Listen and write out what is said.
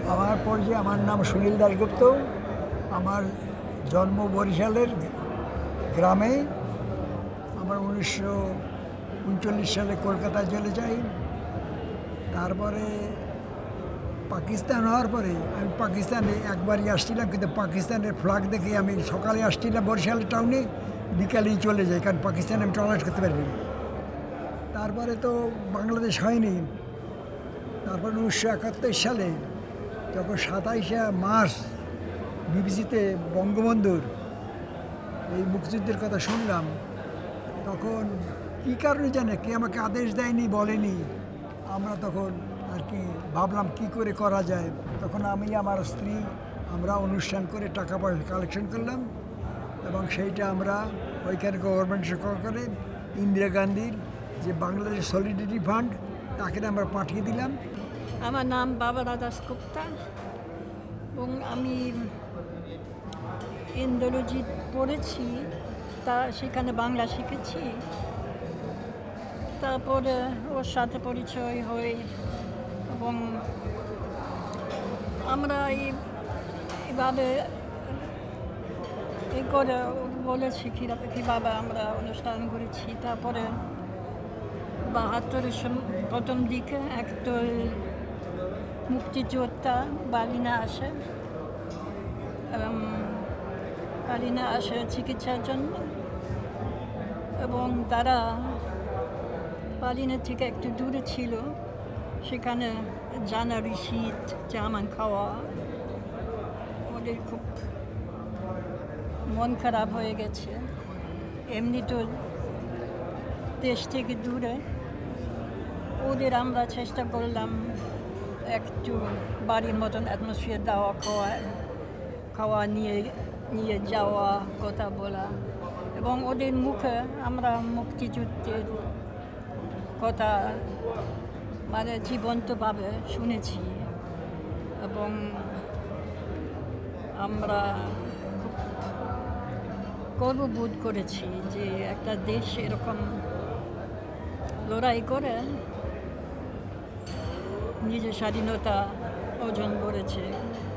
আমার পরিচয়, আমার নাম সুনীল দাশগুপ্ত। আমার জন্ম বরিশালের গ্রামে। আমরা 1939 সালে কলকাতায় চলে যাই। তারপরে পাকিস্তান হওয়ার পরে আমি পাকিস্তানে একবারই আসছিলাম, কিন্তু পাকিস্তানের ফ্ল্যাগ দেখে আমি সকালে আসছিলাম বরিশাল টাউনে, বিকালেই চলে যাই, কারণ পাকিস্তানে আমি টলারেট করতে পারিনি। তারপরে তো বাংলাদেশ হয়নি। তারপর 1971 সালে যখন 27শে মার্চ বিবিসিতে বঙ্গবন্ধুর এই মুক্তিযুদ্ধের কথা শুনলাম, তখন কী কারণে জানে, কে আমাকে আদেশ দেয়নি, বলেনি। আমরা তখন আর কি ভাবলাম কী করে করা যায়। তখন আমি আমার স্ত্রী আমরা অনুষ্ঠান করে টাকা পয়সা কালেকশন করলাম, এবং সেইটা আমরা ওইখানে গভর্নমেন্টের করে ইন্দিরা গান্ধীর যে বাংলাদেশ সলিডারিটি ফান্ড, তাকে আমরা পাঠিয়ে দিলাম। আমার নাম বাবারা দাশগুপ্তা এবং আমি ইন্দ্রজিৎ পড়েছি, তা সেখানে বাংলা শিখেছি। তারপরে ওর সাথে পরিচয় হয় এবং আমরা এইভাবে এই করে বলেছি কীভাবে আমরা অনুষ্ঠান করেছি। তারপরে 72-এর প্রথম দিকে একটা মুক্তিযোদ্ধা বালিনা আসে চিকিৎসার জন্য, এবং তারা বালিনের থেকে একটু দূরে ছিল। সেখানে জানুয়ারি শীত, জামান খাওয়া, ওদের খুব মন খারাপ হয়ে গেছে। এমনি তো দেশ থেকে দূরে, ওদের আমরা চেষ্টা করলাম একটু বাড়ির মতন অ্যাটমসফিয়ার দেওয়া, খাওয়া নিয়ে যাওয়া, কথা বলা, এবং ওদের মুখে আমরা মুক্তিযুদ্ধের কথা মানে জীবন্তভাবে শুনেছি। এবং আমরা খুব গর্ববোধ করেছি যে একটা দেশ এরকম লড়াই করে নিজের স্বাধীনতা অর্জন করেছে।